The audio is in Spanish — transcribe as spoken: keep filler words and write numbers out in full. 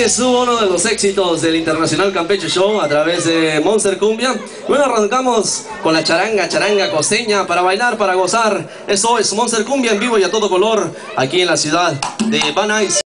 es uno de los éxitos del Internacional Campeche Show a través de Monster Cumbia. Bueno, arrancamos con la charanga, charanga costeña para bailar, para gozar. Eso es Monster Cumbia en vivo y a todo color aquí en la ciudad de Van Nuys.